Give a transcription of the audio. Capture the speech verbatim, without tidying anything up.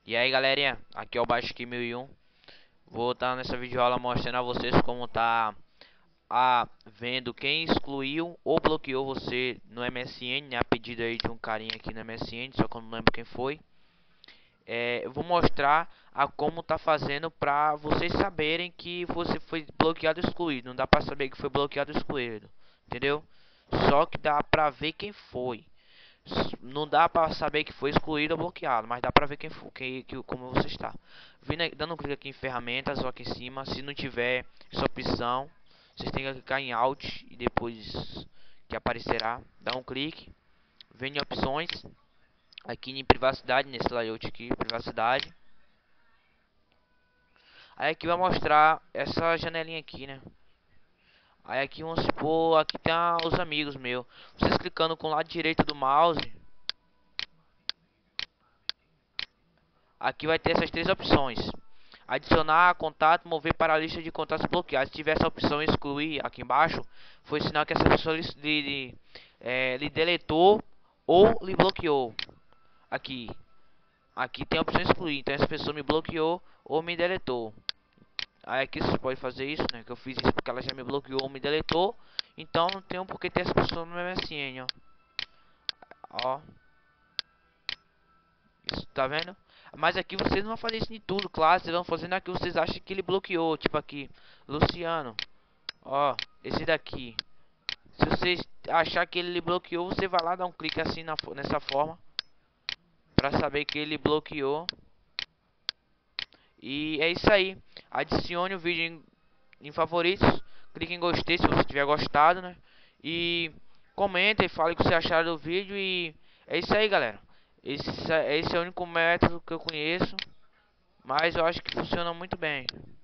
E aí galerinha, aqui é o Baixo mil e um. Vou estar nessa videoaula mostrando a vocês como tá a vendo quem excluiu ou bloqueou você no M S N, né? A pedido aí de um carinha aqui no M S N, só que eu não lembro quem foi. É, eu vou mostrar a como tá fazendo pra vocês saberem que você foi bloqueado ou excluído. Não dá pra saber que foi bloqueado ou excluído, entendeu? Só que dá pra ver quem foi. Não dá pra saber que foi excluído ou bloqueado, mas dá pra ver quem foi, que, que, como você está. Vindo, dando um clique aqui em ferramentas, ou aqui em cima. Se não tiver essa opção, vocês têm que clicar em Alt e depois que aparecerá, dá um clique. Vem em opções, aqui em privacidade, nesse layout aqui, privacidade. Aí aqui vai mostrar essa janelinha aqui, né? Aí aqui vamos supor, aqui tem a, os amigos meus. Vocês clicando com o lado direito do mouse, aqui vai ter essas três opções: adicionar contato, mover para a lista de contatos bloqueados. Se tiver essa opção excluir aqui embaixo, foi sinal que essa pessoa lhe, lhe, é, lhe deletou ou lhe bloqueou. Aqui, aqui tem a opção excluir, então essa pessoa me bloqueou ou me deletou. Aí aqui você pode fazer isso, né? Que eu fiz isso porque ela já me bloqueou ou me deletou. Então não tem um porquê ter essa pessoa no meu M S N, ó. Ó. Isso, tá vendo? Mas aqui vocês não vão fazer isso em tudo, claro. Vocês vão fazendo aqui, vocês acham que ele bloqueou. Tipo aqui, Luciano. Ó, esse daqui. Se vocês achar que ele bloqueou, você vai lá dar um clique assim na, nessa forma, pra saber que ele bloqueou. E é isso aí. Adicione o vídeo em, em favoritos. Clique em gostei se você tiver gostado, né? E comenta e fale o que você acharam do vídeo. E é isso aí, galera. Esse, esse é o único método que eu conheço, mas eu acho que funciona muito bem.